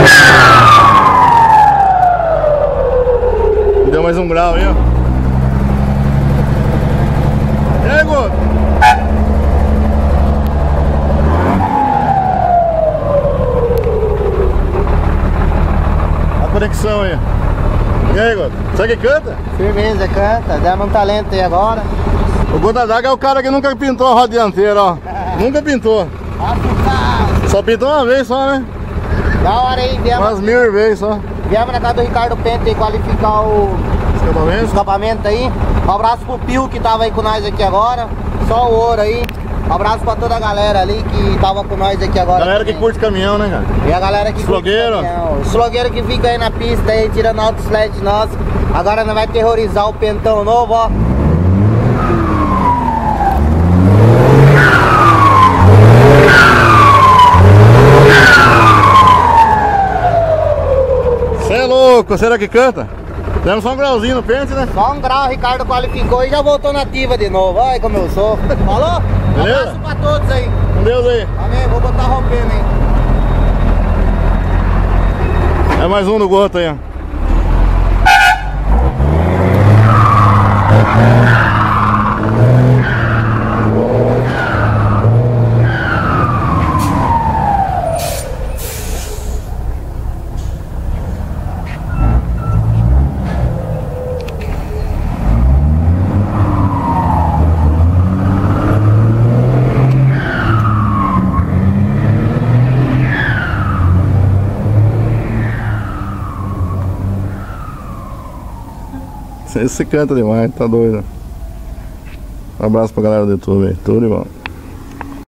Deu mais um grau aí, ó. E aí, Guto? A conexão aí. E aí, Guto? Sabe que canta? Firmeza, canta. Demos um talento aí agora. O Guto Adaga é o cara que nunca pintou a roda dianteira, ó. Nunca pintou. Só pintou uma vez só, né? Da hora aí, viemos. Umas 1000 vezes só. Viemos na casa do Ricardo Penta aí qualificar o escapamento aí. Um abraço pro Pio que tava aí com nós aqui agora. Só o ouro aí. Um abraço pra toda a galera ali que tava com nós aqui agora. Galera também. que curte caminhão, né, cara? E a galera que curte caminhão. Os slogueiros que ficam aí na pista aí, tirando alto sled nosso. Agora nós vai terrorizar o Pentão novo, ó. Você é louco, será que canta? Demos só um grauzinho no pente, né? Só um grau, o Ricardo qualificou e já voltou na ativa de novo. Olha como eu sou. Falou? Beleza? Abraço pra todos aí. Com Deus aí. Amém, vou botar rompendo, hein? É mais um no Guto aí, ó. Esse canta demais, tá doido. Um abraço pra galera do YouTube aí, tudo de bom.